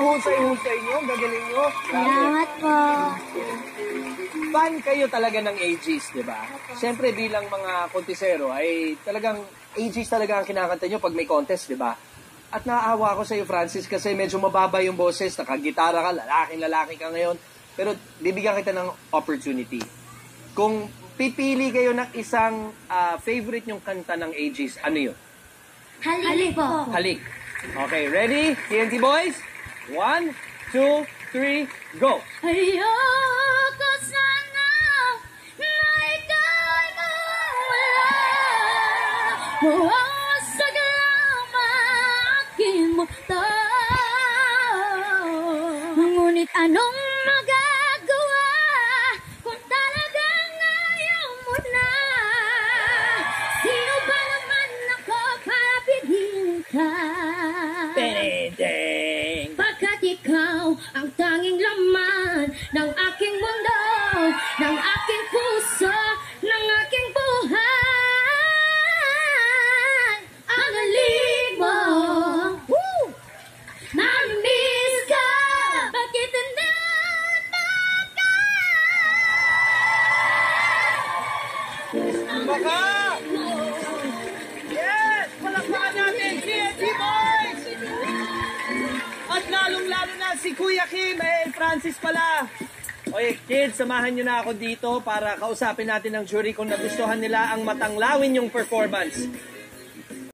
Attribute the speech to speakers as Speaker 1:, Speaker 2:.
Speaker 1: husay-husay nyo. Gagaling nyo.
Speaker 2: Salamat po.
Speaker 1: Fan kayo talaga ng AGs, di ba? Siyempre, bilang mga kontisero, ay talagang AGs talaga ang kinakanta nyo pag may contest, di ba? At naaawa ako sa iyo, Francis, kasi medyo mababa yung boses, nakagitara ka, lalaki ka ngayon. Pero bibigyan kita ng opportunity. Kung pipili kayo ng isang favorite nyong kanta ng AGs, ano yun?
Speaker 2: Halik po.
Speaker 1: Halik. Okay, ready? TNT boys? 1, 2, 3, go!
Speaker 2: Ayoko sana na ikaw'y mawala. Saglam aking mundo. Ngunit anong magagawa kung talagang ayaw mo na? Sino ba naman ako para pigilin ka? Pagkat ikaw ang tanging laman ng aking mundo, ng aking puso, ng aking buhay. Ang halik mo, na-miss ka, bakit nandun ka?
Speaker 1: Baka! Yes! Palakpakan natin, TNT boys! At lalong-lalo na si Kuya Kim, Francis pala. Okay, kids, samahan nyo na ako dito para kausapin natin ng jury kung nagustuhan nila ang matanglawin yung performance.